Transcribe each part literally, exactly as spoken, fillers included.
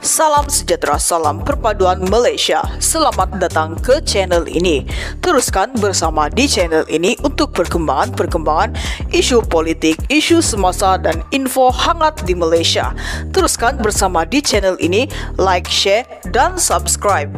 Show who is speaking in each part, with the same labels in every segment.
Speaker 1: Salam sejahtera, salam perpaduan Malaysia. Selamat datang ke channel ini. Teruskan bersama di channel ini untuk perkembangan-perkembangan isu politik, isu semasa, dan info hangat di Malaysia. Teruskan bersama di channel ini, like, share, dan subscribe.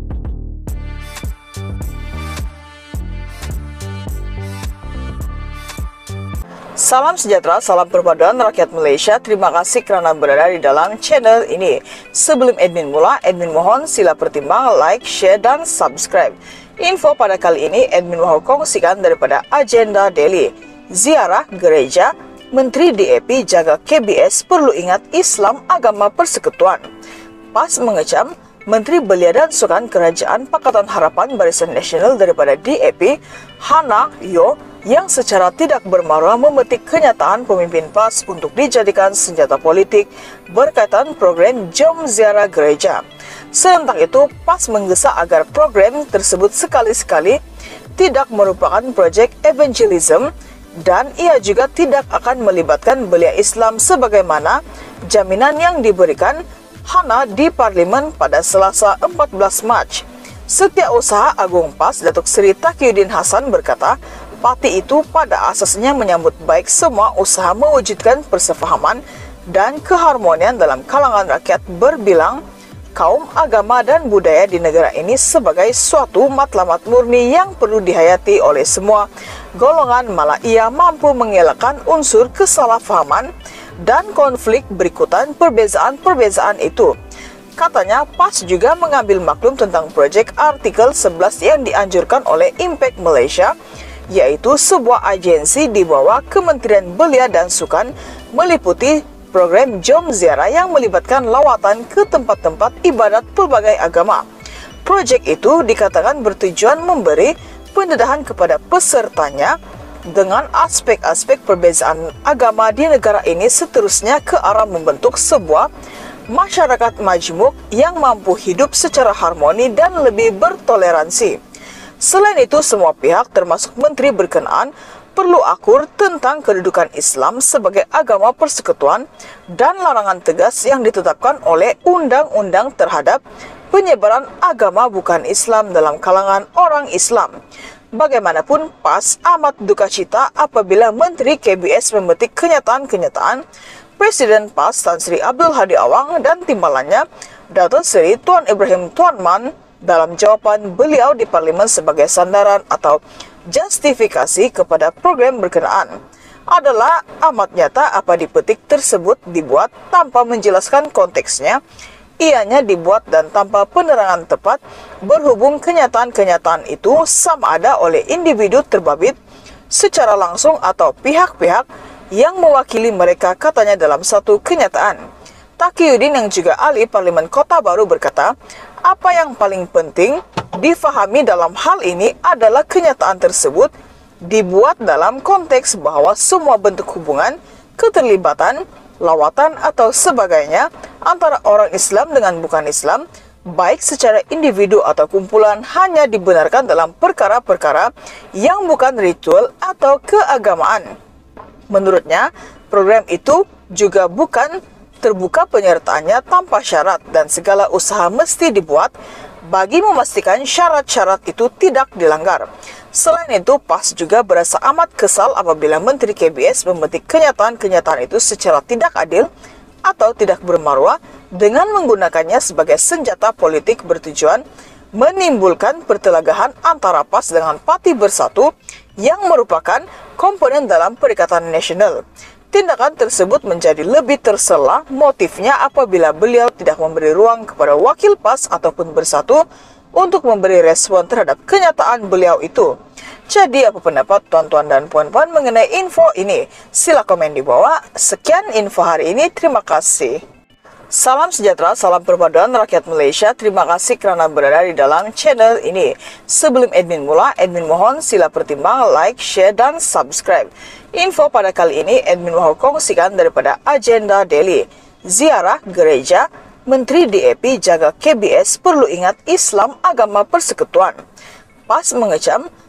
Speaker 1: Salam sejahtera, salam perpaduan rakyat Malaysia. Terima kasih kerana berada di dalam channel ini. Sebelum admin mula, admin mohon sila pertimbang, like, share, dan subscribe. Info pada kali ini, admin mohon kongsikan daripada agenda daily. Ziarah gereja, Menteri D A P jaga K B S perlu ingat Islam agama persekutuan. PAS mengecam Menteri Belia dan Sukan Kerajaan Pakatan Harapan Barisan Nasional daripada D A P, Hannah Yeoh, yang secara tidak bermaruah memetik kenyataan pemimpin PAS untuk dijadikan senjata politik berkaitan program Jom Ziarah Gereja. Serentak itu, PAS menggesa agar program tersebut sekali-sekali tidak merupakan projek evangelism dan ia juga tidak akan melibatkan belia Islam sebagaimana jaminan yang diberikan Hannah di Parlimen pada Selasa empat belas Mac. Setiausaha Agung PAS, Datuk Seri Taqiyuddin Hassan berkata, parti itu pada asasnya menyambut baik semua usaha mewujudkan persefahaman dan keharmonian dalam kalangan rakyat berbilang kaum, agama, dan budaya di negara ini sebagai suatu matlamat murni yang perlu dihayati oleh semua golongan, malah ia mampu mengelakkan unsur kesalahpahaman dan konflik berikutan perbezaan-perbezaan itu. Katanya, PAS juga mengambil maklum tentang projek artikel sebelas yang dianjurkan oleh Impact Malaysia, yaitu sebuah agensi di bawah Kementerian Belia dan Sukan meliputi program Jom Ziarah yang melibatkan lawatan ke tempat-tempat ibadat pelbagai agama. Projek itu dikatakan bertujuan memberi pendedahan kepada pesertanya dengan aspek-aspek perbezaan agama di negara ini, seterusnya ke arah membentuk sebuah masyarakat majmuk yang mampu hidup secara harmoni dan lebih bertoleransi. Selain itu, semua pihak termasuk menteri berkenaan perlu akur tentang kedudukan Islam sebagai agama persekutuan dan larangan tegas yang ditetapkan oleh undang-undang terhadap penyebaran agama bukan Islam dalam kalangan orang Islam. Bagaimanapun, PAS amat duka cita apabila Menteri K B S memetik kenyataan-kenyataan Presiden PAS Tan Sri Abdul Hadi Awang dan timbalannya Datuk Seri Tuan Ibrahim Tuan Man dalam jawapan beliau di Parlimen sebagai sandaran atau justifikasi kepada program berkenaan. Adalah amat nyata apa dipetik tersebut dibuat tanpa menjelaskan konteksnya, ianya dibuat dan tanpa penerangan tepat, berhubung kenyataan-kenyataan itu sama ada oleh individu terbabit secara langsung atau pihak-pihak yang mewakili mereka, katanya dalam satu kenyataan. Taqiyuddin yang juga ahli Parlimen Kota Baru berkata, apa yang paling penting difahami dalam hal ini adalah kenyataan tersebut dibuat dalam konteks bahwa semua bentuk hubungan, keterlibatan, lawatan atau sebagainya antara orang Islam dengan bukan Islam, baik secara individu atau kumpulan, hanya dibenarkan dalam perkara-perkara yang bukan ritual atau keagamaan. Menurutnya, program itu juga bukan terbuka penyertaannya tanpa syarat dan segala usaha mesti dibuat bagi memastikan syarat-syarat itu tidak dilanggar. Selain itu, PAS juga berasa amat kesal apabila Menteri K B S memetik kenyataan-kenyataan itu secara tidak adil atau tidak bermaruah dengan menggunakannya sebagai senjata politik bertujuan menimbulkan pertelagahan antara PAS dengan Parti Bersatu yang merupakan komponen dalam Perikatan Nasional. Tindakan tersebut menjadi lebih tersela motifnya apabila beliau tidak memberi ruang kepada wakil PAS ataupun Bersatu untuk memberi respon terhadap kenyataan beliau itu. Jadi, apa pendapat tuan-tuan dan puan-puan mengenai info ini? Sila komen di bawah. Sekian info hari ini. Terima kasih. Salam sejahtera, salam perpaduan rakyat Malaysia. Terima kasih kerana berada di dalam channel ini. Sebelum admin mula, admin mohon sila pertimbang, like, share, dan subscribe. Info pada kali ini, admin mohon kongsikan daripada agenda daily. Ziarah gereja, Menteri D A P jaga K B S perlu ingat Islam agama persekutuan. PAS mengecam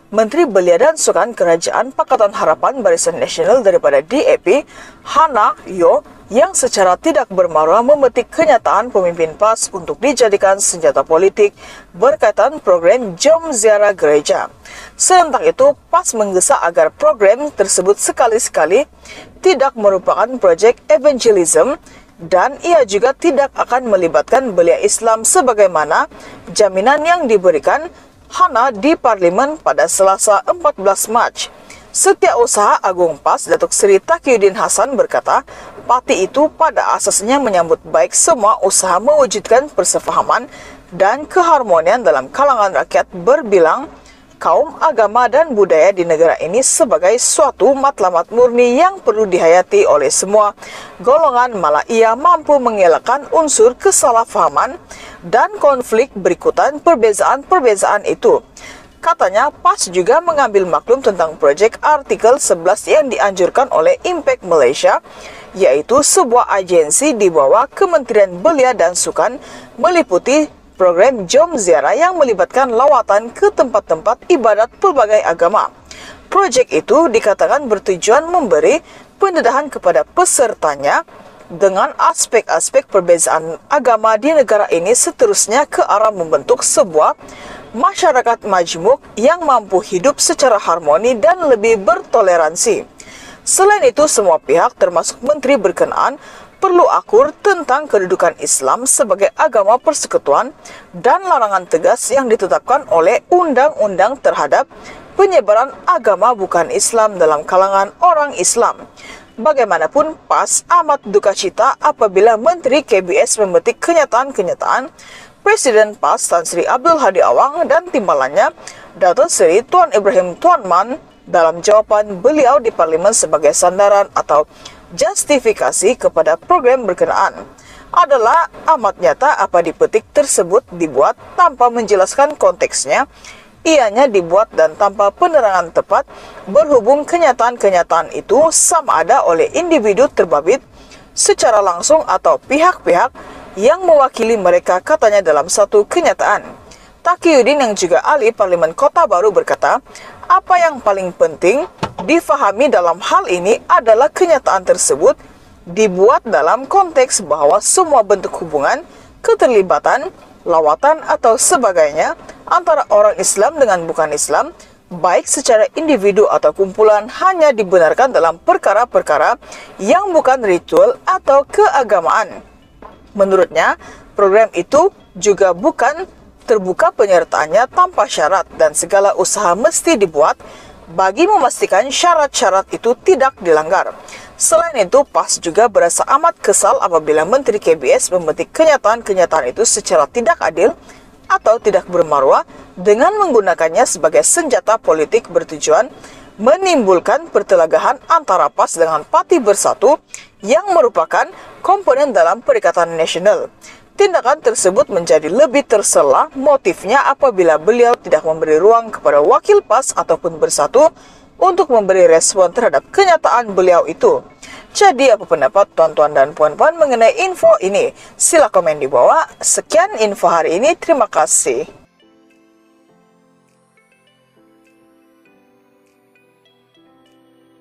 Speaker 1: Menteri Belia dan Sukan Kerajaan Pakatan Harapan Barisan Nasional daripada D A P, Hana Yo, yang secara tidak bermaruah memetik kenyataan pemimpin P A S untuk dijadikan senjata politik berkaitan program Jom Ziarah Gereja. Serentak itu, P A S menggesa agar program tersebut sekali-sekali tidak merupakan proyek evangelism dan ia juga tidak akan melibatkan belia Islam sebagaimana jaminan yang diberikan Hana di Parlimen pada Selasa empat belas Mac. Setiausaha Agung P A S Datuk Seri Taqiyuddin Hasan berkata, parti itu pada asasnya menyambut baik semua usaha mewujudkan persefahaman dan keharmonian dalam kalangan rakyat berbilang kaum, agama, dan budaya di negara ini sebagai suatu matlamat murni yang perlu dihayati oleh semua golongan, malah ia mampu mengelakkan unsur kesalahpahaman dan konflik berikutan perbezaan-perbezaan itu. Katanya, P A S juga mengambil maklum tentang proyek Artikel sebelas yang dianjurkan oleh Impact Malaysia, yaitu sebuah agensi di bawah Kementerian Belia dan Sukan meliputi program Jom Ziarah yang melibatkan lawatan ke tempat-tempat ibadat pelbagai agama. Proyek itu dikatakan bertujuan memberi pendedahan kepada pesertanya dengan aspek-aspek perbezaan agama di negara ini, seterusnya ke arah membentuk sebuah masyarakat majmuk yang mampu hidup secara harmoni dan lebih bertoleransi. Selain itu, semua pihak termasuk menteri berkenaan perlu akur tentang kedudukan Islam sebagai agama persekutuan dan larangan tegas yang ditetapkan oleh undang-undang terhadap penyebaran agama bukan Islam dalam kalangan orang Islam. Bagaimanapun, P A S amat duka cita apabila Menteri K B S memetik kenyataan-kenyataan Presiden P A S Tan Sri Abdul Hadi Awang dan timbalannya Datuk Seri Tuan Ibrahim Tuan Man dalam jawapan beliau di Parlimen sebagai sandaran atau justifikasi kepada program berkenaan. Adalah amat nyata apa dipetik tersebut dibuat tanpa menjelaskan konteksnya. Ianya dibuat dan tanpa penerangan tepat, berhubung kenyataan-kenyataan itu sama ada oleh individu terbabit secara langsung atau pihak-pihak yang mewakili mereka, katanya dalam satu kenyataan. Taqiyuddin yang juga ahli Parlimen Kota Baru berkata, apa yang paling penting difahami dalam hal ini adalah kenyataan tersebut dibuat dalam konteks bahwa semua bentuk hubungan, keterlibatan, lawatan atau sebagainya antara orang Islam dengan bukan Islam, baik secara individu atau kumpulan, hanya dibenarkan dalam perkara-perkara yang bukan ritual atau keagamaan. Menurutnya, program itu juga bukan terbuka penyertaannya tanpa syarat dan segala usaha mesti dibuat bagi memastikan syarat-syarat itu tidak dilanggar. Selain itu, P A S juga berasa amat kesal apabila Menteri K B S memetik kenyataan-kenyataan itu secara tidak adil atau tidak bermaruah dengan menggunakannya sebagai senjata politik bertujuan menimbulkan pertelagahan antara P A S dengan Parti Bersatu yang merupakan komponen dalam Perikatan Nasional. Tindakan tersebut menjadi lebih tersela motifnya apabila beliau tidak memberi ruang kepada wakil P A S ataupun Bersatu untuk memberi respon terhadap kenyataan beliau itu. Jadi apa pendapat tuan-tuan dan puan-puan mengenai info ini? Sila komen di bawah. Sekian info hari ini, terima kasih.